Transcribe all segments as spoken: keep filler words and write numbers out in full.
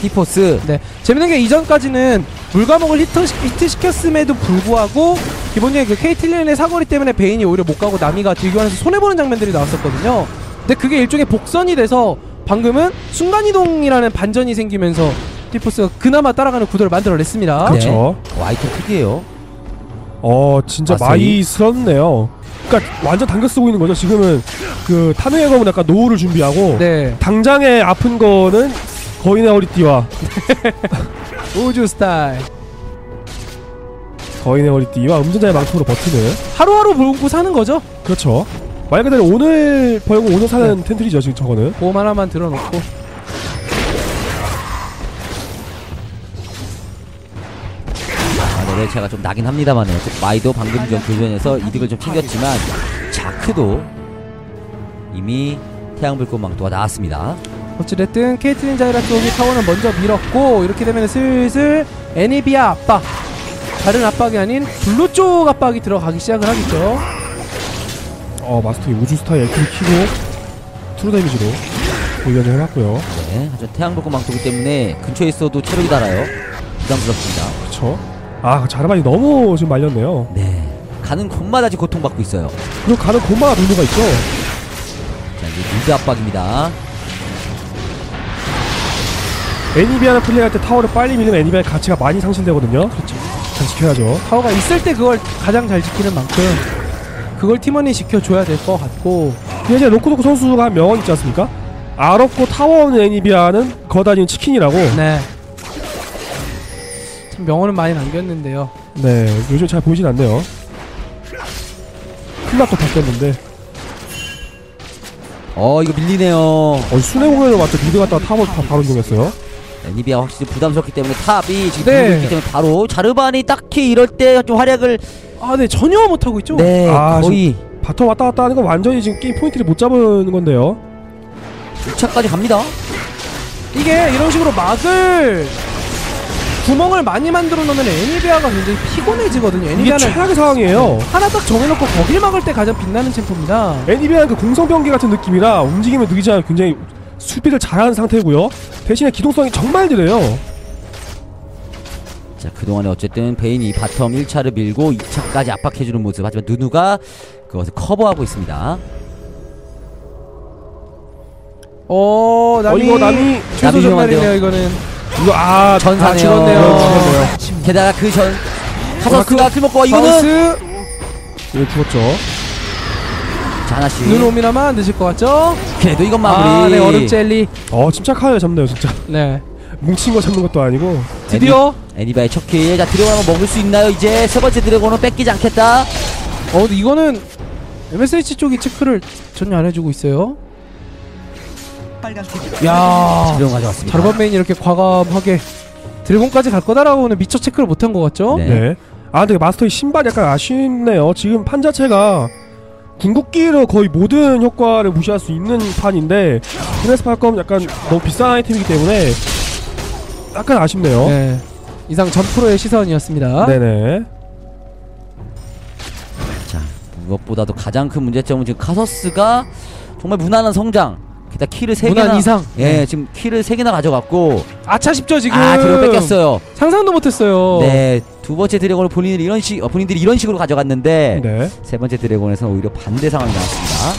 티포스. 네, 재밌는 게 이전까지는 물과목을 히트, 히트시켰음에도 불구하고 기본적인 그 케이틀린의 사거리 때문에 베인이 오히려 못 가고 나미가 딜교환해서 손해보는 장면들이 나왔었거든요. 근데 그게 일종의 복선이 돼서 방금은 순간이동이라는 반전이 생기면서 티포스가 그나마 따라가는 구도를 만들어냈습니다. 그렇죠. 네. 와이터 특이해요. 어 진짜 많이 쓸었네요. 그러니까 완전 당겨 쓰고 있는 거죠. 지금은 그 타노의 검은 약간 노후를 준비하고 네. 당장에 아픈 거는 거인의 허리띠와 우주 스타일 거인의 허리띠와 음전자의 망토로 버티는 하루하루 벌고 사는 거죠. 그렇죠. 말 그대로 오늘 벌고 오늘 사는 네. 텐트리죠 지금 저거는. 보험 하나만 들어놓고 아, 네, 제가 좀 나긴 합니다만 마이도 방금 전 교전에서 이득을 좀 챙겼지만 자크도 이미 태양불꽃 망토가 나왔습니다. 어찌됐든 케이틀린 자이라 쪽이 타워는 먼저 밀었고 이렇게 되면 슬슬 애니비아 압박, 다른 압박이 아닌 블루 쪽 압박이 들어가기 시작을 하겠죠. 어 마스터의 우주 스타의 엘키를 키고 트루 데미지로 훈련을 해놨고요. 네, 하지만 태양불꽃 망토기 때문에 근처에 있어도 체력이 달아요. 부담스럽습니다. 그렇죠. 아 자르반이 너무 지금 말렸네요. 네, 가는 곳마다 지금 고통받고 있어요. 그리고 가는 곳마다 눈누가 있죠. 자 이제 미드 압박입니다. 애니비아를 플레이할 때 타워를 빨리 밀면 애니비아의 가치가 많이 상실되거든요. 그렇죠. 잘 지켜야죠. 타워가 있을 때 그걸 가장 잘 지키는 만큼 그걸 팀원이 지켜줘야 될 것 같고. 근데 이제 로코도코 선수가 한 명언 있지 않습니까? 알없고 타워 없는 애니비아는 거다니는 치킨이라고. 네. 참 명언은 많이 남겼는데요. 네, 요즘 잘 보이진 않네요. 클락도 바뀌었는데. 어 이거 밀리네요. 어, 순회 공연을 맞죠? 미드 갔다가 타워 바, 바로 이동했어요. 애니비아 확실히 부담스럽기 때문에 탑이 지금 네. 밀고 있기 때문에 바로 자르반이 딱히 이럴 때 좀 활약을 아, 네, 전혀 못하고 있죠? 네 아, 거의 바텀 왔다 갔다 하는 건 완전히 지금 게임 포인트를 못 잡은 건데요. 이 차까지 갑니다. 이게 이런 식으로 막을 구멍을 많이 만들어 놓으면 애니비아가 굉장히 피곤해지거든요. 이게 애니비아는 최악의 상황이에요. 하나 딱 정해놓고 거길 막을 때 가장 빛나는 챔프입니다. 애니비아는 그 공성병기 같은 느낌이라 움직임을 느리지 않고 굉장히 수비를 잘하는 상태고요. 대신에 기동성이 정말 느려요. 자 그동안에 어쨌든 베인이 바텀 일 차를 밀고 이 차까지 압박해주는 모습. 하지만 누누가 그것을 커버하고 있습니다. 어, 남이 어, 이거 남이 최소 남이 전날이네요. 이거는 이거 아 전사네요. 아, 죽었네요. 네, 죽었네요. 게다가 그전 카서스가 클먹고 이거는 바우스 이거 죽었죠. 자 하나씩 눈 오미나마 늦을 것 같죠? 그래도 이건 마무리. 아, 네, 얼음 젤리. 어 침착하게 잡네요 진짜. 네, 뭉친 거 잡는 것도 아니고. 드디어. 애니바의 첫킬. 자 드래곤 한번 먹을 수 있나요? 이제 세 번째 드래곤은 뺏기지 않겠다. 어, 근데 이거는 엠에스에이치 쪽이 체크를 전혀 안 해주고 있어요. 야, 드래곤 가져왔습니다. 자르반 메인이 이렇게 과감하게 드래곤까지 갈 거다라고는 미처 체크를 못한 것 같죠? 네. 네. 아 근데 마스터의 신발이 약간 아쉽네요. 지금 판 자체가 궁극기로 거의 모든 효과를 무시할 수 있는 판인데 피네스 팔검 약간 너무 비싼 아이템이기 때문에 약간 아쉽네요. 네. 이상 전 프로의 시선이었습니다. 네네. 자 무엇보다도 가장 큰 문제점은 지금 카서스가 정말 무난한 성장. 게다가 키를 세 개나 무난 이상. 예 네. 지금 키를 세 개나 가져갔고 아차 싶죠 지금. 아 드래곤 뺏겼어요. 상상도 못했어요. 네 두 번째 드래곤을 본인들이 이런 식 어, 본인들이 이런 식으로 가져갔는데 네. 세 번째 드래곤에서는 오히려 반대 상황이 나왔습니다.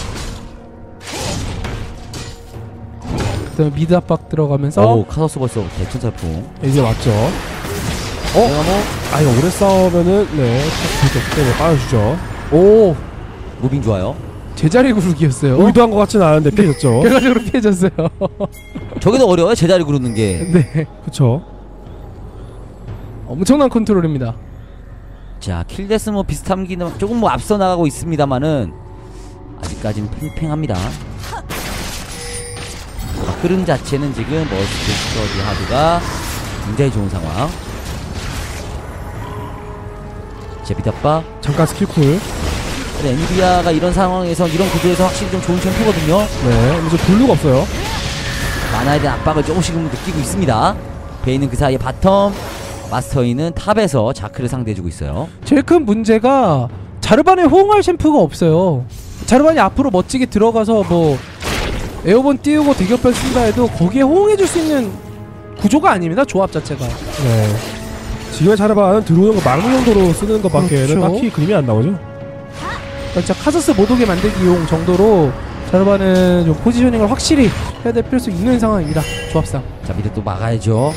그다음에 미드 압박 들어가면서 오 카서스 벌써 대천살풍. 이제 맞죠. 어? 뭐 아 이거 오래 싸우면은 네 될게 없기 때문에 빠져주죠. 오, 무빙 좋아요. 제자리 구르기였어요. 의도한 것 같지는 않은데 피해졌죠. 결과적으로 피해졌어요. 저게 더 어려워요. 제자리 구르는 게. 네, 그쵸. 엄청난 컨트롤입니다. 자 킬데스 뭐 비슷함기는 조금 뭐 앞서 나가고 있습니다만은 아직까지는 팽팽합니다. 흐름 자체는 지금 머스트 스터디 하드가 굉장히 좋은 상황. 제비답바. 잠깐 스킬쿨. 근데 애니비아가 이런 상황에서 이런 구도에서 확실히 좀 좋은 챔프거든요. 네. 이제 블루가 없어요. 만화에 대한 압박을 조금씩은 느끼고 있습니다. 베이는 그 사이에 바텀, 마스터이는 탑에서 자크를 상대해주고 있어요. 제일 큰 문제가 자르반에 호응할 챔프가 없어요. 자르반이 앞으로 멋지게 들어가서 뭐 에어본 띄우고 대격변 쓴다 해도 거기에 호응해줄 수 있는 구조가 아닙니다. 조합 자체가. 네. 지금의 자르반은 들어오는 거 막는 정도로 쓰는 것밖에 그렇죠. 딱히 그림이 안 나오죠. 진짜 카서스 못 오게 만들기용 정도로 자르반은 좀 포지셔닝을 확실히 해야 될 필요 있는 상황입니다. 조합상. 자, 미드 또 막아야죠.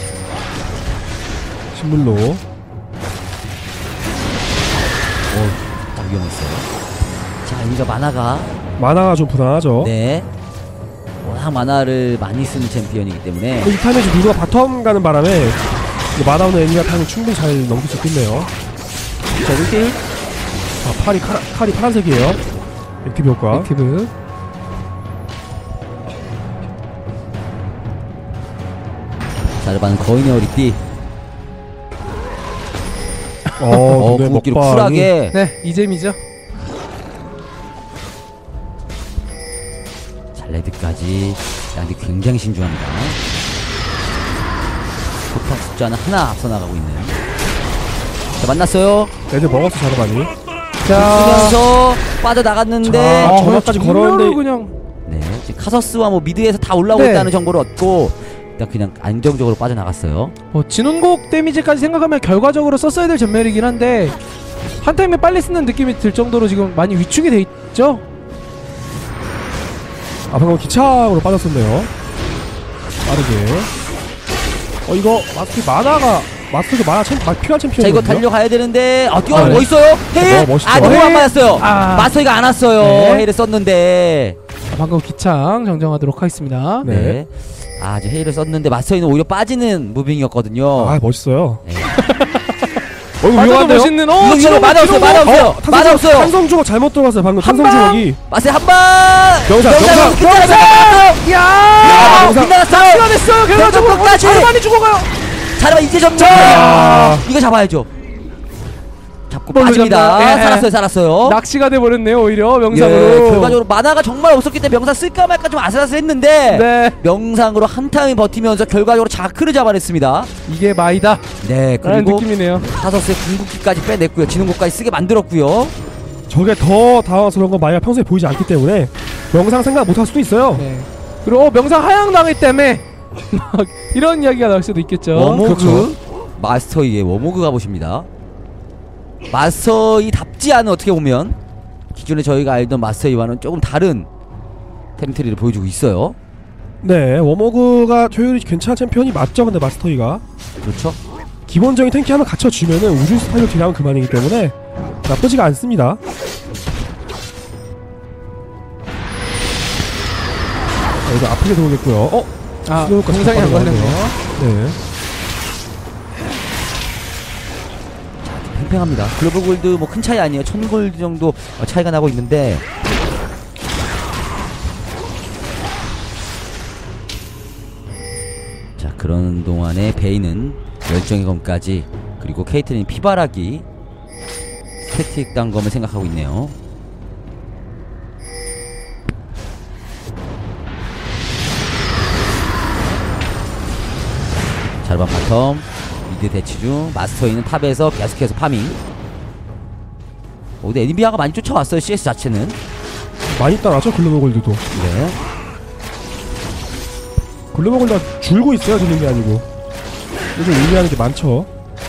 식물로. 오, 딱 위험했어요. 자, 이거 마나가 만화가 좀 불안하죠. 네. 워낙 만화를 많이 쓰는 챔피언이기 때문에 이 타임에 지금 누가 바텀 가는 바람에 만화 없는 애니가 타임을 충분히 잘 넘길 수 있겠네요. 자, 일 대일 아, 팔이, 칼, 칼이 파란색이에요. 액티브 효과. 액티브. 자르반은 거인의 어리띠. 어, 어, 근데 궁극기로 먹방이- 쿨하게. 네, 이잼이죠. 자, 레드까지. 야, 근데 굉장히 신중합니다. 포탑 숫자는 하나 앞서 나가고 있는. 자, 만났어요. 애들 먹었어, 자르반이. 자, 쓰면서 빠져나갔는데. 자, 아, 저거까지 그냥 걸었는데- 정면으로 그냥 네, 지금 카서스와 뭐 미드에서 다 올라오고 네. 있다는 정보를 얻고 일단 그냥 안정적으로 빠져나갔어요. 뭐 진원곡 데미지까지 생각하면 결과적으로 썼어야 될 전멸이긴 한데 한 타임에 빨리 쓰는 느낌이 들 정도로 지금 많이 위축이 돼 있죠. 아, 방금 기차로 빠졌었네요. 빠르게. 어, 이거, 마스터 만화가, 마스터도 만화 챔, 마, 필요한 챔피언. 자, 이거 달려가야 되는데 아, 뛰어가는 아, 거 네. 있어요? 헤일? 어, 멋있죠. 아, 너무 안 헤일. 맞았어요. 아. 마스터이가 안 왔어요. 네. 헤일을 썼는데. 방금 기창 정정하도록 하겠습니다. 네. 네. 아, 이제 헤일을 썼는데 마스터이는 오히려 빠지는 무빙이었거든요. 아, 멋있어요. 네. 어, 이거 맞아도 위험한데요? 멋있는 어, 이거 지금 이거 맞아 없어요. 맞아 없어요. 맞아 없어요. 탄성 주먹 잘못 들어갔어요. 방금 한 탄성 방! 주먹이. 마스터 한 방. 명상, 명상, 명상. 야! 야, 명상. 끝났어요. 시간했어요. 결과적으로 끝까지. 자르반이 죽어가요. 자르반 이제 점점. 야. 이거 잡아야죠. 잡고 뭘로 빠집니다. 잡나요? 예. 살았어요, 살았어요. 낚시가 돼 버렸네요. 오히려 예, 명상으로. 결과적으로 만화가 정말 없었기 때문에 명상 쓸까 말까 좀 아슬아슬했는데 네. 명상으로 한 타임 버티면서 결과적으로 자크를 잡아냈습니다. 이게 마이다. 네, 라는 그리고 느낌이네요. 타서스의 궁극기까지 빼냈고요. 지능고까지 쓰게 만들었고요. 저게 더 당황스러운 건 마이가 평소에 보이지 않기 때문에 명상 생각 못 할 수도 있어요. 네. 그리고 어, 명상 하향 당했기 때문에 막 이런 이야기가 나올 수도 있겠죠. 워모그 그렇죠. 마스터이의 워모그 가보십니다. 마스터이답지 않은, 어떻게 보면 기존에 저희가 알던 마스터이와는 조금 다른 템트리를 보여주고 있어요. 네, 워머그가 효율이 괜찮은 챔피언이 맞죠. 근데 마스터이가 그렇죠? 기본적인 탱키함을 갖춰주면은 우주 스타일로 딜하면 그만이기 때문에 나쁘지가 않습니다. 자, 이거 아프게 들어오겠고요. 어? 아, 슬로우가 공상이 안 잠깐 걸렸네요. 네. 팽팽합니다. 글로벌 골드 뭐 큰 차이 아니에요. 천 골드 정도 어, 차이가 나고 있는데 자, 그런 동안에 베이는 열정의 검까지, 그리고 케이틀린 피바라기 스태틱 단검을 생각하고 있네요. 자르반 바텀 미드 대치 중, 마스터이는 탑에서 계속해서 파밍. 어, 근데 엔비아가 많이 쫓아왔어요. 씨에스 자체는. 많이 따라죠. 글로벌 골드도. 네. 글로벌 골드가 줄고 있어요. 줄는 게 아니고. 요즘 의미하는 게 많죠.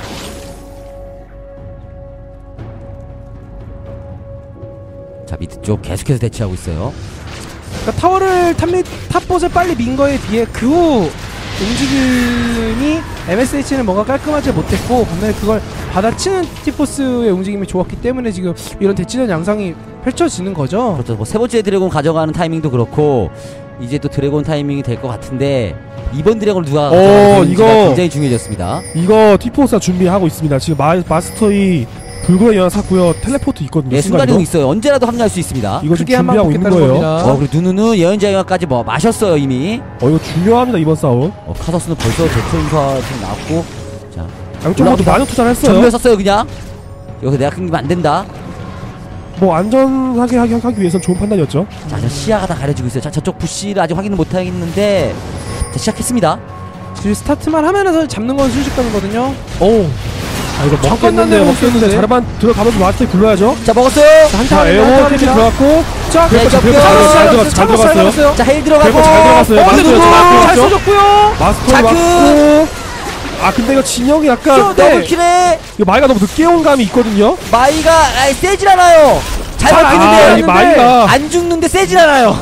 자, 미드 쪽 계속해서 대치하고 있어요. 그러니까 타워를 탑미, 탑봇을 빨리 민 거에 비해 그 후 움직임이 엠에스에이치는 뭔가 깔끔하지 못했고, 반면에 그걸 받아치는 티포스의 움직임이 좋았기 때문에 지금 이런 대치전 양상이 펼쳐지는 거죠. 그렇죠. 뭐 세 번째 드래곤 가져가는 타이밍도 그렇고, 이제 또 드래곤 타이밍이 될 것 같은데 이번 드래곤을 누가 어, 가져가는지가 이거- 굉장히 중요해졌습니다. 이거 티포스가 준비하고 있습니다. 지금 마, 마스터이 불구의 연화 샀고요. 텔레포트 있거든요. 예, 순간이동. 순간이동 있어요. 언제라도 합류할 수 있습니다. 이거 지금 크게 한방 준비하고 있는 뽑겠다는 거예요. 겁니다. 어, 그리고 누누는 예언자영화까지 뭐 마셨어요 이미. 어, 이거 중요합니다. 이번 싸움. 어, 카서스는 벌써 제트인사 지금 나왔고, 자, 양쪽 모두 올라옵니다. 많은 투자를 했어요. 전멸 썼어요 그냥. 여기서 내가 끊기면 안 된다. 뭐 안전하게 하기, 하기 위해선 좋은 판단이었죠. 자, 저 시야가 다 가려지고 있어요. 자, 저쪽 부시를 아직 확인을 못 하겠는데, 자, 시작했습니다. 지금 스타트만 하면서 잡는 건 순식간이거든요. 오, 아 이거 잠깐 먹겠는데 난데 먹겠는데 먹겠는데. 자르반 들어가면서 마스터에 굴러야죠. 자 먹었어요. 자, 자 한타 에어본 킬이 들어갔고 자, 네, 그래서 저 그래서 뼈. 잘 들어갔어요. 잘 들어갔어요. 자 헬 들어가고. 그래서 잘 들어갔어요. 어, 마스터에 누구? 잘 잘 들어갔죠. 쏘졌고요. 마스터에 자크. 맞고 아 근데 이거 진영이 약간 저, 네. 더블킬에 이거 마이가 너무 늦게 온 감이 있거든요. 마이가 아이, 세질 않아요. 잘 잘 안 버티는데 아, 이 근데 마이가 안 죽는데 세질 않아요.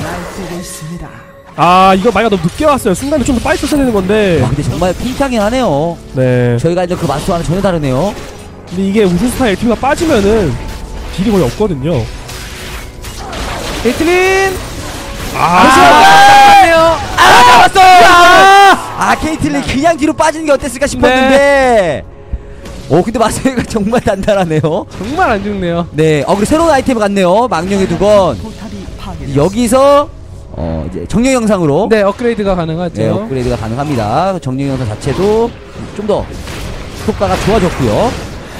아 이거 마이가 너무 늦게 왔어요. 순간에 좀 더 빨리 썼어야 되는 건데. 와 근데 정말 팽팽하긴 하네요. 네. 저희가 이제 그 마스터와는 전혀 다르네요. 근데 이게 우주스타 엘티비가 빠지면은 딜이 거의 없거든요. 케이틀린. 아, 아, 아 잡았어요. 아, 아 케이틀린 그냥 뒤로 빠지는 게 어땠을까 싶었는데. 오 근데 마스터가 정말 단단하네요. 정말 안 죽네요. 네, 어 그리고 새로운 아이템을 갔네요. 망령의 두건. 여기서 어 이제 정령 영상으로 네, 업그레이드가 가능하죠. 네, 업그레이드가 가능합니다. 정령 영상 자체도 좀 더 효과가 좋아졌고요.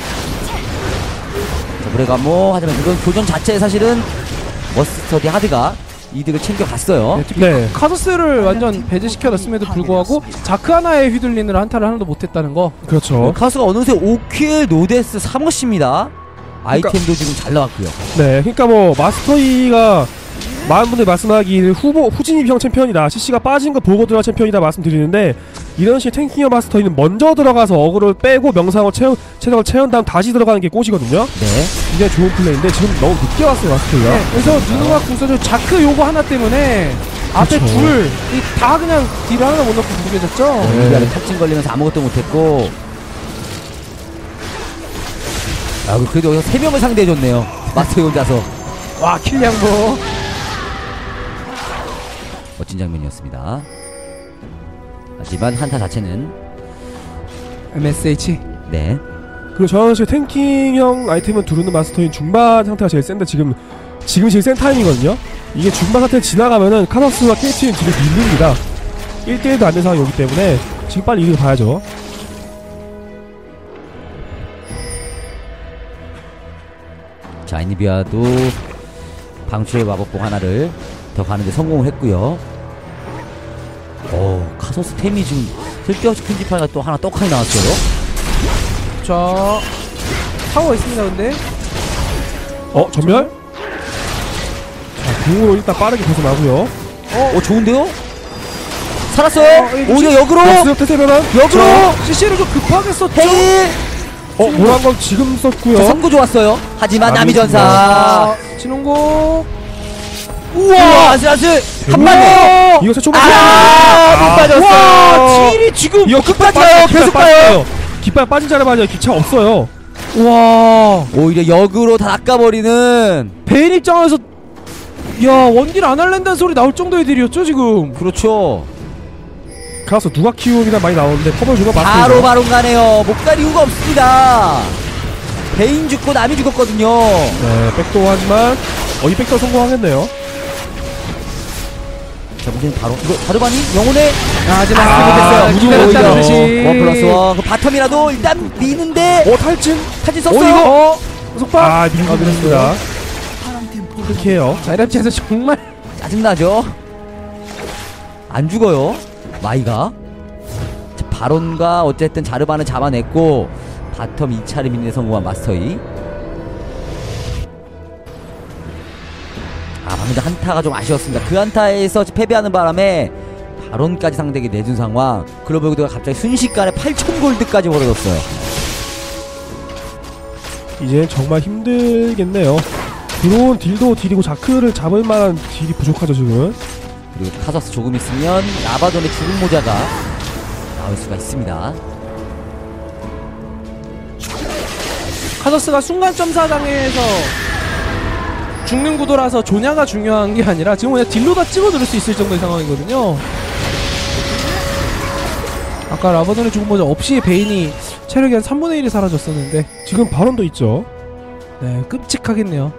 자, 브레가모 하지만 이건 교전 자체에 사실은 머스터디 하드가 이득을 챙겨갔어요. 네, 특히 네. 카소스를 완전 배제시켜 놨음에도 불구하고 자크 하나에 휘둘리는 한타를 하나도 못했다는 거. 그렇죠. 카스가 어느새 오 킬 노데스 삼 호씨입니다. 아이템도 지금 잘 나왔고요. 네, 그러니까 뭐 마스터이가 많은 분들이 말씀하기를 후보 후진입형 챔피언이다, 씨씨가 빠진 거 보고 들어간 챔피언이다 말씀드리는데 이런 식의 탱킹형 마스터이는 먼저 들어가서 어그를 빼고 명상을 채우, 체력을 채운 다음 다시 들어가는 게 꽃이거든요. 네. 굉장히 좋은 플레이인데 지금 너무 늦게 왔어요 마스터이가. 네, 그래서 누누가 궁서죠. 자크 요거 하나 때문에 앞에 그쵸. 둘, 이 다 그냥 딜을 하나 못 넣고 무리해졌죠. 네. 이비아를 탑진 걸리면서 아무것도 못했고. 아, 그래도 여기서 세 명을 상대해줬네요. 마스터 혼자서. 와, 킬량보. 멋진 장면이었습니다. 하지만 한타 자체는 엠에스에이치. 네. 그리고 저는 사실 탱킹형 아이템을 두르는 마스터인 중반 상태가 제일 센데 지금 지금 제일 센 타임이거든요. 이게 중반 상태 지나가면은 카너스와 케이티는 뒤로 밀립니다. 일 대 일도 안 된 상황이 오기 때문에 지금 빨리 이걸 봐야죠. 자, 이니비아도 방출의 마법봉 하나를 더 가는데 성공을 했고요. 오, 카소스 템이 지금 쓸데없이 큰 지파가 또 하나 떡하니 나왔어요. 자, 타워 있습니다, 근데. 어 전멸? 자 궁으로 일단 빠르게 벗어나고요. 어, 어 좋은데요? 살았어요. 어, 이거 오히려 역으로. 역습 태세 변환. 역으로. 씨씨를 좀 급하게 썼죠. 헤일. 어 노란광 지금 썼고요. 자, 선구 좋았어요. 하지만 남이 남이전사. 아, 진홍고. 우와, 아슬아슬 한 방에. 이거 최초반. 아, 못 빠졌어. 와, 딜이 지금. 이거 끝까지 깃발 가요. 빠지- 계속 깃발 가요. 빠져요. 깃발 빠진 자리만 아니라 기차 없어요. 와, 오히려 역으로 다 낚아버리는. 베인 입장에서 야, 원딜 안 할랜다는 소리 나올 정도의 딜이었죠, 지금. 그렇죠. 가서 누가 키우기나 많이 나오는데 퍼블 주가 바로 맞죠. 바로 가네요. 못 갈 이유가 없습니다. 베인 죽고 남이 죽었거든요. 네 백도 하지만 어 이 백도 성공하겠네요. 자, 문제는 바로 이거 자르바니 영혼의 아, 하지만 아, 못했어요. 무조건 기다렸다는 오히려 듯이. 원 플러스 원. 그 바텀이라도 일단 미는데 어 탈진. 타진 오, 썼어요. 이거. 어, 속박. 아 밀고 밀었습니다. 그렇게 해요. 자, 이랍지에서 정말. 짜증나죠? 안 죽어요. 마이가. 자, 바론과 어쨌든 자르바는 잡아냈고 바텀 이 차를 믿는 성공한 마스터이. 아 방금 한타가 좀 아쉬웠습니다. 그 한타에서 패배하는 바람에 바론까지 상대에게 내준 상황. 글로벌 구도가 갑자기 순식간에 팔천 골드까지 벌어졌어요. 이제 정말 힘들겠네요. 들어온 딜도 딜이고 자크를 잡을 만한 딜이 부족하죠 지금. 그리고 카서스 조금 있으면 라바돈의 죽은 모자가 나올 수가 있습니다. 카더스가 순간 점사당해서 죽는 구도라서 조냐가 중요한 게 아니라 지금 그냥 딜로 다 찍어 누를 수 있을 정도의 상황이거든요. 아까 라바돈의 죽은 모자 없이 베인이 체력이 한 삼분의 일이 사라졌었는데 지금 발언도 있죠. 네, 끔찍하겠네요.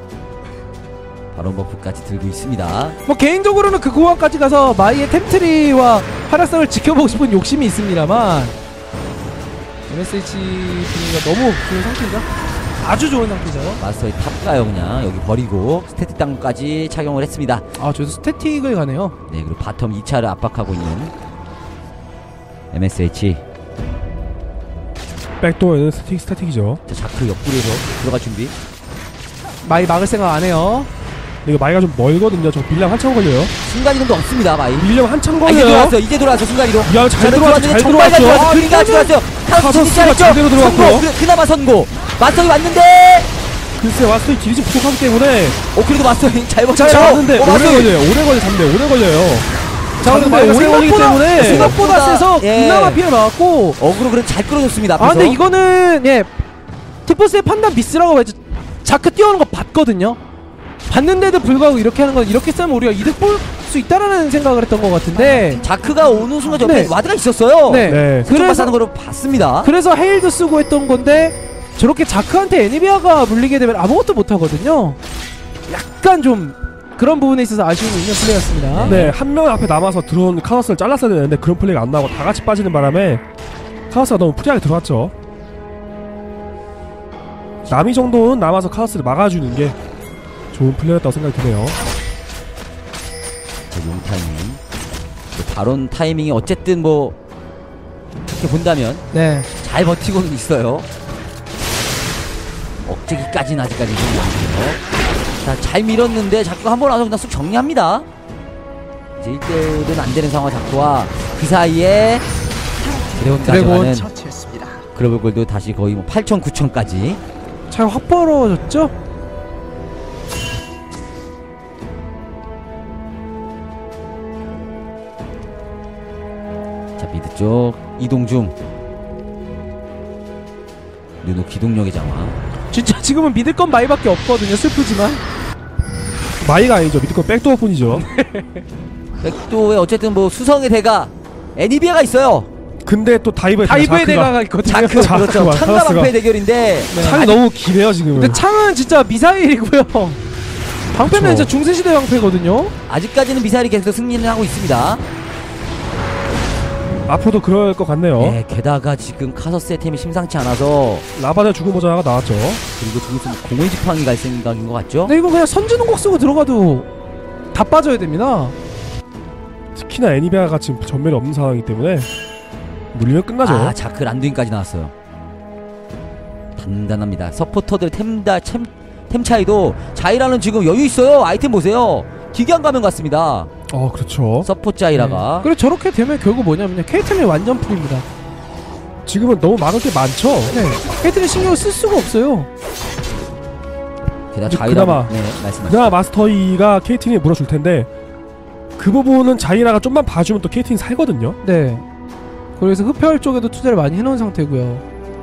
바론 버프까지 들고 있습니다. 뭐 개인적으로는 그 구간까지 가서 마이의 템트리와 활약상을 지켜보고 싶은 욕심이 있습니다만 엠에스에이치 분위기가 너무 좋은 상태죠. 아주 좋은 상태죠. 마스터의 탑가요 그냥 여기 버리고 스태틱 당까지 착용을 했습니다. 아, 저기서 스태틱을 가네요. 네 그리고 바텀 이 차를 압박하고 있는 엠에스에이치. 백도어에는 스태틱 스태틱이죠. 자, 자크 옆구리에서 들어갈 준비. 마이 막을 생각 안 해요. 근데 이거 마이가 좀 멀거든요. 저 밀려면 한참 걸려요. 순간이동도 없습니다. 마이. 밀려면 한참 아, 이제 걸려요. 들어왔어. 이제 들어왔어. 순간이동. 야, 잘 들어왔어. 잘 정말 잘 들어왔어. 들어왔어. 그림이 아주 좋았어요. 카서스가 제대로 들어갔고요. 그, 그나마 선고. 마스터이 왔는데. 글쎄 마스터의 길이 좀 부족하기 때문에 어 그래도 마스터이 잘 잘 버텼죠. 잡았는데 어, 오래 마스터이. 걸려요. 오래 걸려 잡는데 오래 걸려요. 자, 근데 잡는데 마이가 오래 걸리기 생각보다 때문에 생각보다 세서 예. 그나마 피해 나왔고. 어그로 그래도 잘 끌어줬습니다. 앞에서. 아 근데 이거는 예 티포스의 판단 미스라고 해야죠. 자크 뛰어오는 거 봤거든요. 봤는데도 불구하고 이렇게 하는 건 이렇게 싸면 우리가 이득 볼 수 있다라는 생각을 했던 것 같은데. 자크가 오는 순간 옆에 네. 와드가 있었어요. 네. 네. 그래서 그래서 하는 거로 봤습니다. 그래서 헤일도 쓰고 했던 건데 저렇게 자크한테 애니비아가 물리게 되면 아무것도 못 하거든요. 약간 좀 그런 부분에 있어서 아쉬움이 있는 플레이였습니다. 네, 한 명 앞에 남아서 들어온 카오스를 잘랐어야 되는데 그런 플레이가 안 나오고 다 같이 빠지는 바람에 카오스가 너무 프리하게 들어왔죠. 남이 정도는 남아서 카오스를 막아주는 게 좋은 플레이였다고 생각이 드네요. 자, 용 타이밍. 바론 타이밍이 어쨌든 뭐 이렇게 본다면 네. 잘 버티고는 있어요. 억제기까지는 아직까지 좀 안돼요. 자, 잘 밀었는데 자꾸가 한 번 와서 그냥 쑥 정리합니다. 이제 일 대일은 안 되는 상황 자꾸와 그 사이에 드래곤까지 드래곤. 가는 글로벌 골도 다시 거의 뭐 팔천, 구천까지. 잘 확 벌어졌죠? 자, 미드 쪽 이동 중. 누누 기동력의 장화. 진짜 지금은 믿을 건 마이밖에 없거든요. 슬프지만. 마이가 아니죠. 밑에 건 백도어 뿐이죠. 백도에 어쨌든 뭐 수성의 대가 애니비아가 있어요. 근데 또 다이브에 다이브의 대가가 있거든요. 자크 자크가, 그렇죠. 창과 카라스가. 방패 대결인데 네. 창이 너무 기네요 지금은. 근데 창은 진짜 미사일이고요. 방패는 그쵸. 진짜 중세시대 방패거든요. 아직까지는 미사일이 계속 승리를 하고 있습니다. 앞으로도 그럴 것 같네요. 네, 게다가 지금 카서스의 템이 심상치 않아서 라바드 죽은 모자가 나왔죠. 그리고 저기서 공의 지팡이 갈 생각인 것 같죠? 근데 이거 그냥 선진홍곡 쓰고 들어가도 다 빠져야 됩니다. 특히나 애니비아가 지금 전멸이 없는 상황이기 때문에 물리면 끝나죠. 아, 자크 란두인까지 나왔어요. 단단합니다. 서포터들 템다 템, 템 차이도 자이라는 지금 여유 있어요. 아이템 보세요. 기괴한 가면 같습니다. 어 그렇죠. 서포 자이라가. 네. 그리고 저렇게 되면 결국 뭐냐면요. 케이틀이 완전 풀입니다. 지금은 너무 막을 게 많죠. 네. 케이틀이 신경을 쓸 수가 없어요. 게다가 이제 자이라. 그나마- 네, 말씀하세요. 그나마 마스터이가 케이틴이 물어줄 텐데 그 부분은 자이라가 좀만 봐주면 또 케이틴이 살거든요. 네. 그래서 흡혈 쪽에도 투자를 많이 해놓은 상태고요.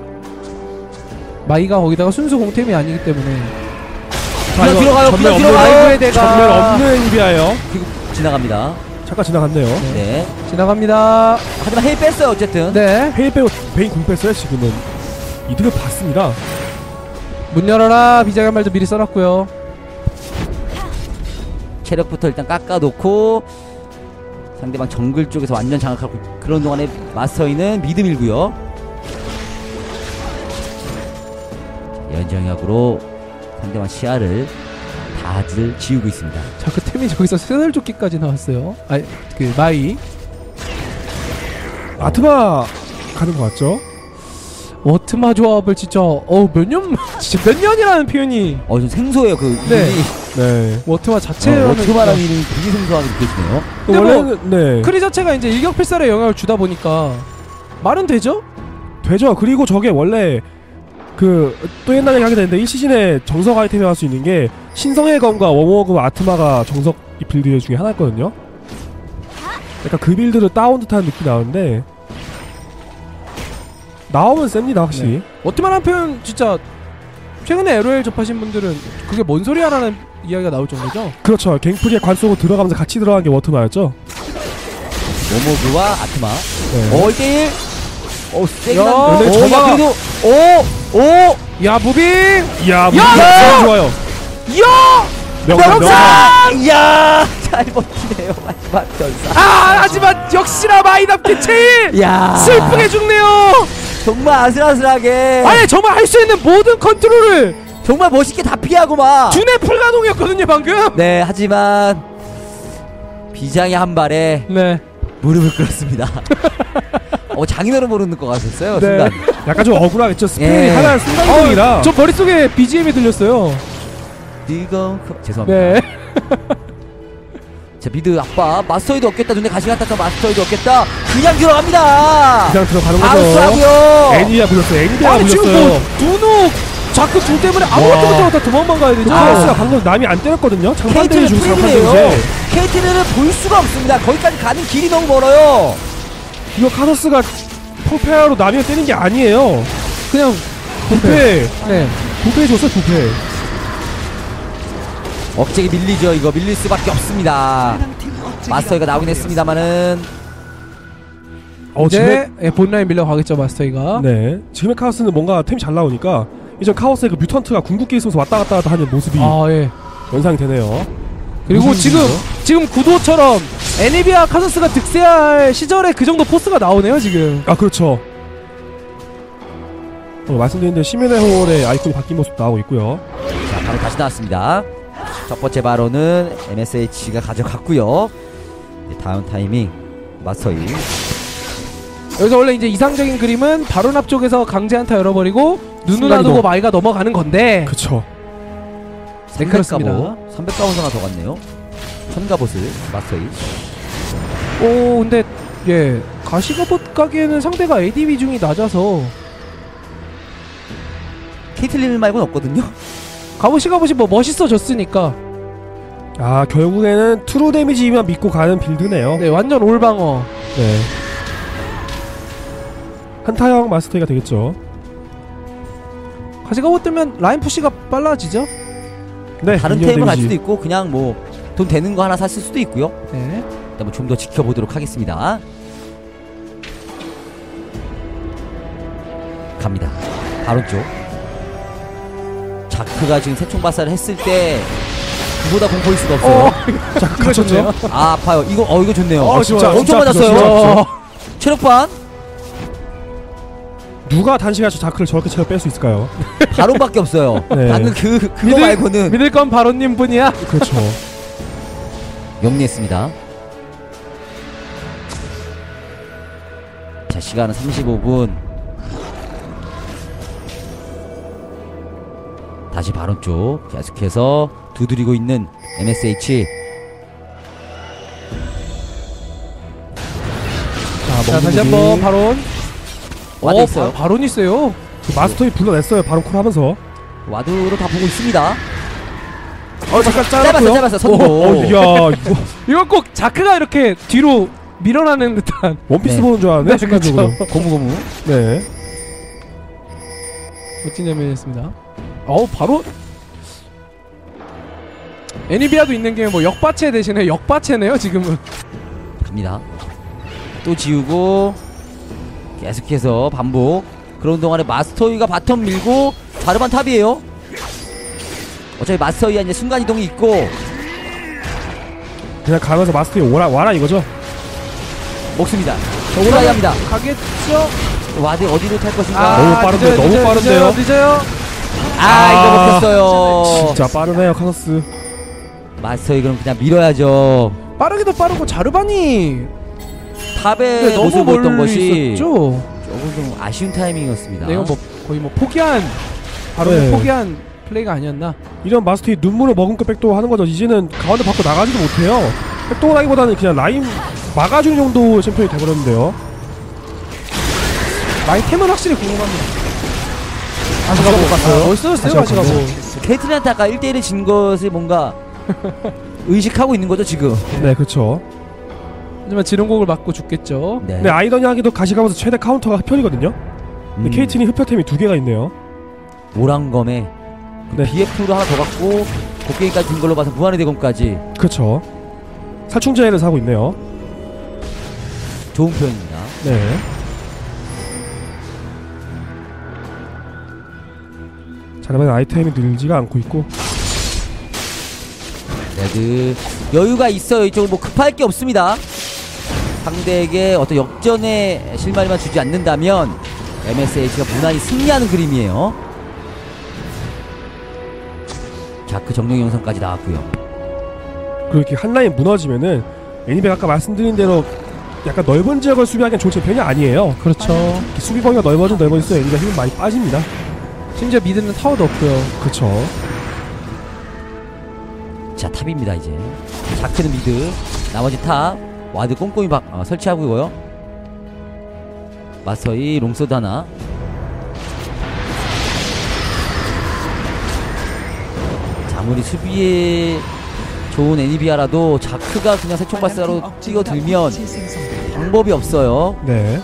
마이가 거기다가 순수 공템이 아니기 때문에. 그냥 이거 들어가요, 전멸 그냥 없는- 들어가요. 마이브의 대가 전멸 없는 애니비아예요. 그리고 지나갑니다. 잠깐 지나갔네요. 네. 지나갑니다. 하지만 헤이 뺐어요, 어쨌든. 네. 헤이 빼고 베인 궁 뺐어요. 지금은 이득을 봤습니다. 문 열어라. 비자의 말도 미리 써놨고요. 체력부터 일단 깎아놓고 상대방 정글 쪽에서 완전 장악하고 그런 동안에 마스터이는 미드 밀고요. 연정약으로 상대방 시야를 다들 지우고 있습니다. 자, 그 템이 저기서 세살조끼까지 나왔어요. 아, 그 마이. 아트마 가는 것 같죠? 워트마 조합을 진짜 어 몇 년 진짜 몇 년이라는 표현이 어, 좀 생소해요, 그 네. 이름이. 네. 워트마 어, 자체라는 워트마라는 이름이 되게 생소하게 느껴지네요. 근데 뭐 원래는 네 크리 자체가 이제 일격필살에 영향을 주다 보니까 말은 되죠? 되죠. 그리고 저게 원래 그 또 옛날 얘기 하게 되는데 이 시즌에 정석 아이템이 할 수 있는 게 신성의 검과 워머그 아트마가 정석 이 빌드 중에 하나였거든요. 약간 그 빌드를 따온 듯한 느낌이 나는데 나오면 셉니다 확실히. 네. 워트마라는 표현 진짜 최근에 엘오엘 접하신 분들은 그게 뭔 소리야라는 이야기가 나올 정도죠? 그렇죠. 갱플리에 관 쏘고 들어가면서 같이 들어간 게 워트마였죠. 모모그와 아트마. 네. 어, 일 대일. 어, 세긴 야, 한데. 근데 오, 야, 저가- 그래도, 오! 오! 야 무빙! 이야 야! 너무 좋아요. 야! 명장 명장. 아, 이야! 잘 버티네요, 마지막 전사. 아 하지만 역시나 마이답게 제일 야 슬프게 죽네요. 정말 아슬아슬하게. 아니 정말 할 수 있는 모든 컨트롤을 정말 멋있게 다 피하고 막. 두뇌 불가동이었거든요 방금. 네, 하지만 비장의 한 발에 네. 무릎을 꿇었습니다. 어 장인어른 모르는 것 같았어요. 네. 순간. 약간 좀 억울하겠죠. 스펠이 예. 하나의 순간이동이라. 저 머릿속에 비지엠이 들렸어요. 이거 그- 죄송합니다. 네. 자 미드 아빠 마스터이도 없겠다. 눈에 가시 같았다. 마스터이도 없겠다. 그냥 들어갑니다. 그냥 들어가는 바로 거죠. 쏘고요. 애니야 불렸어요. 애니야 아니 지금 불렸어요. 뭐 두누 자크 둘 때문에 아무것도 와. 못하고 다 도망만 가야 되죠. 카오스가 방금 남이 안 때렸거든요. 장판대를 케이트는 주고 프리미에요. 장판대인데 케이트는 볼 수가 없습니다. 거기까지 가는 길이 너무 멀어요. 이거 카서스가 포페아로 남이 때린 게 아니에요. 그냥 부패 네. 부패 줬어 부패. 억제기 밀리죠. 이거 밀릴 수밖에 없습니다. 마스터이가 나오긴 했습니다만은 어 이제 지금 예, 본라인 밀려가겠죠 마스터이가. 네 지금의 카오스는 뭔가 템이 잘 나오니까 이전 카오스의 그 뮤턴트가 궁극기 있으면서 왔다 갔다 하다 하는 모습이 아 예. 연상이 되네요. 그리고 무슨 지금 일이죠? 지금 구도처럼 애니비아 카서스가 득세할 시절에 그 정도 포스가 나오네요 지금. 아 그렇죠. 어, 말씀드린 대로 시민의 홀의 아이콘이 바뀐 모습 나오고 있고요. 자 바로 다시 나왔습니다. 첫 번째 바로는 엠에스에이치가 가져갔고요. 이제 다음 타이밍 마스터이. 여기서 원래 이제 이상적인 그림은 바론 앞쪽에서 강제 한타 열어버리고 눈누나 순간이동. 두고 마이가 넘어가는 건데. 그쵸. 네, 그렇습니다. 삼백 가운서 하나 더 갔네요. 천가봇을 마스터이. 오 근데 예 가시가봇 가기에는 상대가 에이디 비중이 낮아서 케이틀린 말고는 없거든요. 가봇이 가봇이 뭐 멋있어졌으니까 아 결국에는 트루 데미지만 믿고 가는 빌드네요. 네 완전 올방어. 네. 한타형 마스터이가 되겠죠. 가시가봇 뜨면 라인 푸시가 빨라지죠. 네. 다른 미니언 템을 갈 데미지. 수도 있고 그냥 뭐 돈 되는 거 하나 샀을 수도 있고요. 네. 일단 뭐 좀 더 지켜보도록 하겠습니다. 갑니다. 바로 쪽. 자크가 지금 세총 발사를 했을 때 그보다 공포일 수가 없어요. 자, 갇혔죠? 아 아파요. 이거 어 이거 좋네요. 어, 진짜, 엄청 진짜 맞았어요. 아프죠, 진짜 체력반 누가 단시간에 자크를 저렇게 채워 뺄 수 있을까요? 바론밖에 없어요. 네. 방금 그 그거 믿을- 말고는 믿을 건 바론님 뿐이야. 그렇죠. 영리했습니다. 자 시간은 삼십오 분. 다시 바론 쪽 계속해서 두드리고 있는 엠에스에이치. 자, 자 먹는 다시 무기. 한번 바론. 와드 어, 있어요. 바, 바론이 세요. 그 마스터이 불러냈어요. 바로 콜 하면서. 와드로 다 보고 있습니다. 어 잠깐 짧았어 짧았고요. 짧았어 선고. 어, 이야 이거 이건 꼭 자크가 이렇게 뒤로 밀어나는 듯한. 원피스 네. 보는 줄 알았네 네, 순간적으로. 고무고무. 네. 멋진 장면이었습니다. 어우 바로 애니비아도 있는 게 뭐 역바체 대신에 역바체네요 지금은. 갑니다. 또 지우고 계속해서 반복. 그런 동안에 마스터이가 바텀 밀고 자르반 탑이에요. 어차피 마스터이가 이제 순간이동이 있고 그냥 가면서 마스터이 오라 와라 이거죠. 먹습니다. 오라이 합니다. 가겠죠? 와드 어디로 탈 것인가? 너무 빠른데요, 늦어요, 너무 늦어요, 빠른데요. 늦어요, 늦어요. 아, 아, 이거 먹혔어요. 진짜 빠르네요 카서스. 마스터이 그럼 그냥 밀어야죠. 빠르기도 빠르고 자르반이 탑에 근데 너무 모습을 보였던 멀리 것이 있었죠. 조금 좀 아쉬운 타이밍이었습니다. 네, 이건 뭐 거의 뭐 포기한 바로 네. 포기한 플레이가 아니었나. 이런 마스터이 눈물을 머금고 백도어 하는 거죠. 이제는 가운데 밖으로 나가지도 못해요. 백도어 하기보다는 그냥 라인 막아주는 정도 챔피언이 돼버렸는데요. 마이템은 확실히 궁금합니다. 가시가 못 갔어요. 아, 멋있었어요 다시 가시가 한번. 뭐. 케이틀린한테 아까 일 대 일을 진 것을 뭔가 의식하고 있는 거죠 지금. 네 그렇죠. 하지만 지름곡을 맞고 죽겠죠. 네. 근데 아이러니하게도 가시가면서 최대 카운터가 흡혈이거든요. 근데 음, 케이틴이 흡혈템이 두 개가 있네요. 오랑검에 그 네. 비에프로 하나 더 갖고 곡괭이까지 든 걸로 봐서 무한의 대검까지 그렇죠. 살충제를 사고 있네요. 좋은 표현입니다. 네. 자 그러면 아이템이 늘지가 않고 있고 레드 여유가 있어요. 이쪽은 뭐 급할 게 없습니다. 상대에게 어떤 역전의 실마리만 주지 않는다면 엠에스에이치가 무난히 승리하는 그림이에요. 자, 그 정령 영상까지 나왔고요. 그리고 이렇게 한 라인 무너지면은 애니백 아까 말씀드린 대로 약간 넓은 지역을 수비하기엔 좋은 챔피언이 아니에요. 그렇죠. 수비 범위가 넓어진 넓어질수록 애니비아 힘이 많이 빠집니다. 심지어 미드는 타워도 없고요. 그쵸. 자, 탑입니다 이제. 자크는 미드, 나머지 탑 와드 꼼꼼히 박, 어, 설치하고요. 마서이 롱소드 하나. 자, 아무리 수비에 좋은 애니비아라도 자크가 그냥 새총발사로 뛰어들면 방법이 없어요. 네.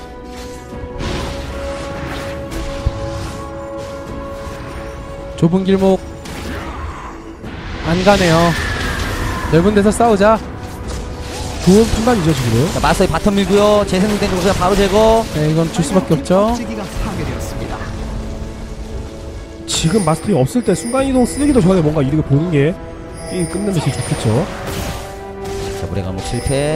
좁은 길목 안 가네요. 넓은 데서 싸우자. 좋은 판단이죠 지금은. 자, 마서이 바텀 밀고요. 재생된 곳에 바로 제거. 네, 이건 줄 수밖에 없죠. 지금 마스터이 없을 때 순간이동 쓰기도 전에 뭔가 이득을 보는 게 게임 끝내면 제일 좋겠죠. 자, 물의 감옥 실패.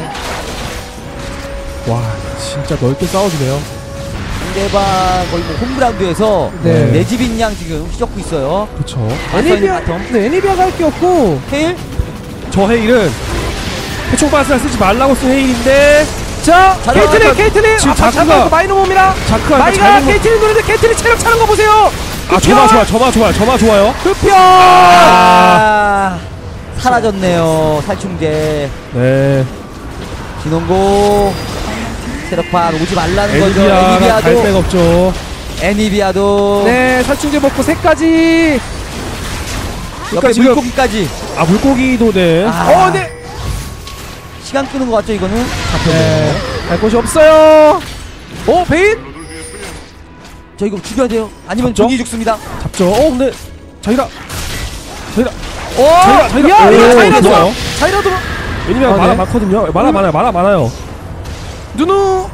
와 진짜 넓게 싸워주네요. 상대방 거의 뭐 홈그라운드에서 네. 내 집인 양 지금 휘젓고 있어요. 그쵸. 마서이는 애니비아, 바텀. 네, 애니비아가 할 게 없고. 헤일. 저 헤일은 해총바스를 쓰지 말라고 쓴 헤일인데 자, 자, 케이틀린, 자, 케이틀린. 지금 아, 자크가- 자크가 마이너 봅니다. 자크가 마이가 잘못 케이틀린 노는데 케이틀린 체력 차는 거 보세요. 아 저마 좋아 저마 좋아요 저마 좋아요. 흡혈. 아, 사라졌네요. 살충제. 네. 진원고 체력판 오지 말라는 거죠. 애니비아가 갈 데가 애니비아도 없죠. 애니비아도 네, 살충제 먹고 새까지. 옆에 그러니까 지금- 물고기까지. 아 물고기도 네. 아, 어, 네. 시간 끄는 것 같죠 이거는? 네. 갈 곳이 없어요. 오, 베인? 저 이거 죽여야 돼요. 아니면 잡죠? 종이 죽습니다. 잡죠. 어 근데 자기가 자기가 오! 자기가- 자기가- 야, 오, 이거 자이라도. 좋아요. 자이라도. 애니비아 아, 만화 네. 많거든요. 만화 음. 많아요. 만화 많아요. 누누.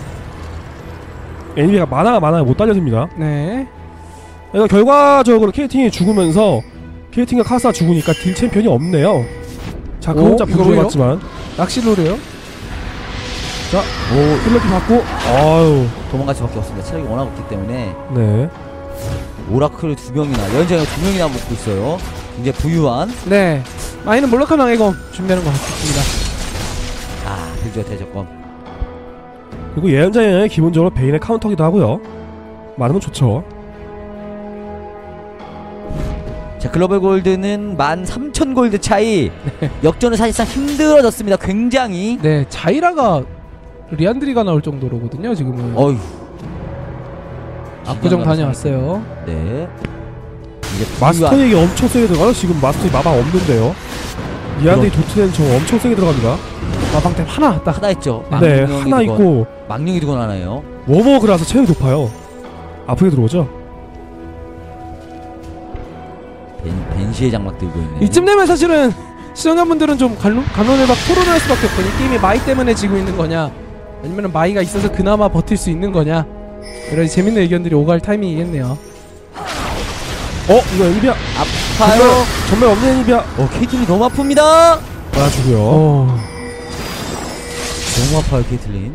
애니비아가 만화가 많아요. 못 달려집니다. 네. 그러니까 결과적으로 케이팅이 죽으면서 케이팅과 카스가 죽으니까 딜 챔피언이 없네요. 자, 그 오, 혼자 이거 분주해 왜요? 봤지만 낚시로래요. 자, 오, 힐러피 받고 아유, 도망갈 수밖에 없습니다. 체력이 워낙 없기 때문에 네. 오라클을 두 명이나 여행자가 두 명이나 먹고 있어요. 이제 부유한 네. 마이는 몰락한 왕의검 준비하는 것 같습니다. 아 빌드와 대적검. 그리고 예언자에는 기본적으로 베인의 카운터기도 하고요. 많으면 좋죠. 자, 글로벌 골드는 만 삼천 골드 차이. 역전은 사실상 힘들어졌습니다. 굉장히. 네, 자이라가 리안드리가 나올 정도로거든요. 지금은. 어휴. 압구정 다녀왔어요. 네. 이제 마스터에게 엄청 세게 들어가요. 지금 마스터에 마방 없는데요. 리안드이 도트는 저 엄청 세게 들어갑니다. 마방템 하나 딱. 하나 있죠. 네, 망령이 하나 두건, 있고 망령이 두건 하나예요. 워머그라서 체력이 높아요. 아프게 들어오죠. 벤, 벤시의 장막 들고 있네. 이쯤 되면 사실은 시청자분들은 좀 간론, 간론을 막 토론을 할 수밖에 없거든요. 이 게임이 마이 때문에 지고 있는 거냐, 아니면 마이가 있어서 그나마 버틸 수 있는 거냐, 여러 재밌는 의견들이 오갈 타이밍이겠네요. 어, 이거 애니비아 아파요. 정말, 정말 없는 애니비아 어, 케이틀린 너무 아픕니다. 알아주고요. 어. 너무 아파요, 케이틀린.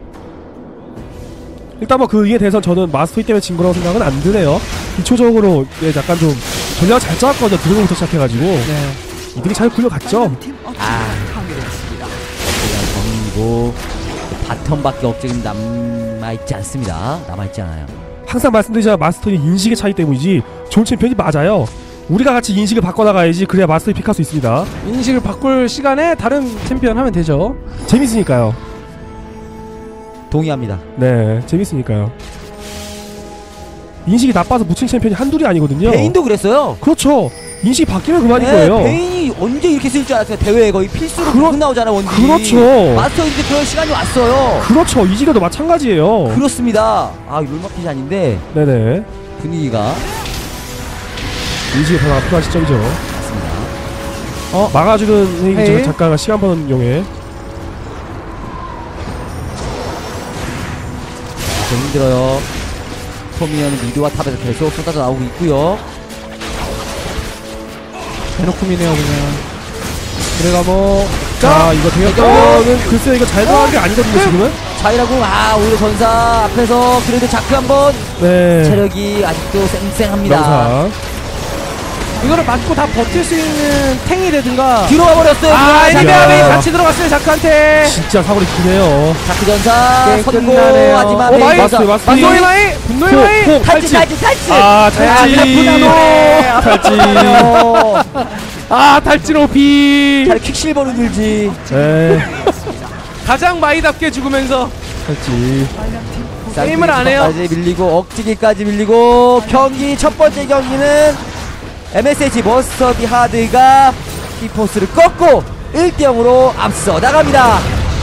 일단 뭐 그 이에 대해서 저는 마스터이 때문에 진 거라고 생각은 안 드네요. 기초적으로 예, 약간 좀 전략을 잘 짜왔거든요. 드래곤부터 시작해가지고 네. 이들이 잘 굴려갔죠. 아. 정이고 바텀밖에 업적이 남아있지 않습니다. 남아있지 않아요. 항상 말씀드리지만 마스터의 인식의 차이 때문이지 좋은 챔피언이 맞아요. 우리가 같이 인식을 바꿔나가야지 그래야 마스터이 픽할 수 있습니다. 인식을 바꿀 시간에 다른 챔피언 하면 되죠. 재밌으니까요. 동의합니다. 네, 재밌으니까요. 인식이 나빠서 묻힌 챔피언이 한둘이 아니거든요. 베인도 그랬어요. 그렇죠. 인식이 바뀌면 그만인 네, 거예요. 베인이 언제 이렇게 쓸 줄 알았어요. 대회에 거의 필수로 그렇- 그, 나오잖아 원딜. 그렇죠. 마스터 이제 그런 시간이 왔어요. 그렇죠. 이지가도 마찬가지예요. 그렇습니다. 아, 롤마켓이 아닌데 네네. 분위기가 인식이 더 나쁘다 시점이죠. 맞습니다. 어, 막아주는 헤이. 헤이 잠깐 시간 버는 용에. 좀 힘들어요. 토미언은 미드와 탑에서 계속 쏟아져 나오고 있고요. 대놓고 미네요 그냥. 그래가 뭐. 자, 이거 대결은 글쎄 이거 잘 들어간 게 아니거든요 지금은. 자이라고 아 오히려 전사 앞에서 그래도 자크 한번 네. 체력이 아직도 쌩쌩합니다. 명사. 이거를 맞고 다 버틸 수 있는 탱이 되든가. 뒤로 가버렸어요. 아, 자크. 에니베아이 같이 들어갔어요, 자크한테. 진짜 사거리 크네요. 자크 전사 게임 성공. 끝나네요. 하지만 어, 베인 마이, 전사 마스, 마스. 분노의 마이! 분노의 마이! 호, 호, 탈진 탈진 탈진. 아, 탈진. 아, 탈진. 아, 탈진오 비. 잘 퀵실버로 들지. 네, 가장 마이답게 죽으면서 탈진. 게임을 안 해요. 까지 밀리고 억지기까지 밀리고 경기 첫 번째 경기는 엠에스에이치 머스터디 하드가 티포스를 꺾고 일 대 영으로 앞서 나갑니다.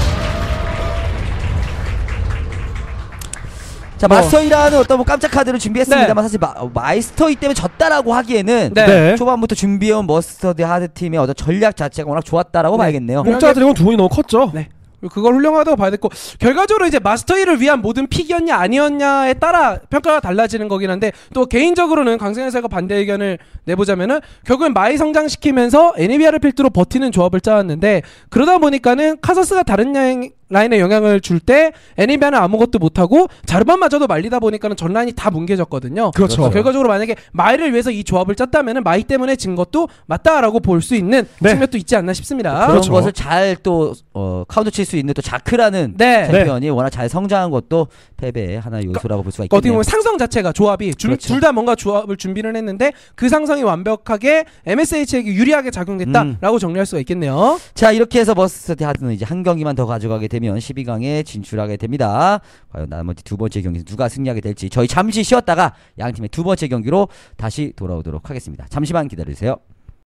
자, 뭐. 마스터이라는 어떤 뭐 깜짝 카드를 준비했습니다만 사실 마, 마이스터이 때문에 졌다라고 하기에는 네. 네. 초반부터 준비해온 머스터디 하드 팀의 어떤 전략 자체가 워낙 좋았다라고 네. 봐야겠네요. 공짜 드래곤 두 번이 너무 컸죠. 네. 그걸 훌륭하다고 봐야 됐고, 결과적으로 이제 마스터이를 위한 모든 픽이었냐 아니었냐에 따라 평가가 달라지는 거긴 한데, 또 개인적으로는 강승현 해설가 반대 의견을 내보자면은 결국엔 마이 성장시키면서 애니비아를 필두로 버티는 조합을 짜왔는데, 그러다 보니까는 카서스가 다른 라인, 라인에 영향을 줄 때 애니비아는 아무것도 못하고 자르반마저도 말리다 보니까는 전 라인이 다 뭉개졌거든요. 그렇죠. 그래서 결과적으로 만약에 마이를 위해서 이 조합을 짰다면은 마이 때문에 진 것도 맞다라고 볼 수 있는 네. 측면도 있지 않나 싶습니다. 그런 그렇죠. 것을 잘 또 어, 카운터 칠 수 있는 또 자크라는 네. 챔피언이 워낙 잘 성장한 것도 패배의 하나의 요소라고 볼 수가 어떻게 있겠네요. 보면 상성 자체가 조합이 그렇죠. 둘 다 뭔가 조합을 준비를 했는데 그 상성이 완벽하게 엠에스에이치에게 유리하게 작용됐다라고 음. 정리할 수가 있겠네요. 자, 이렇게 해서 머스터디 하드는 이제 한 경기만 더 가져가게 되면 십이 강에 진출하게 됩니다. 과연 나머지 두 번째 경기는 누가 승리하게 될지 저희 잠시 쉬었다가 양 팀의 두 번째 경기로 다시 돌아오도록 하겠습니다. 잠시만 기다려주세요.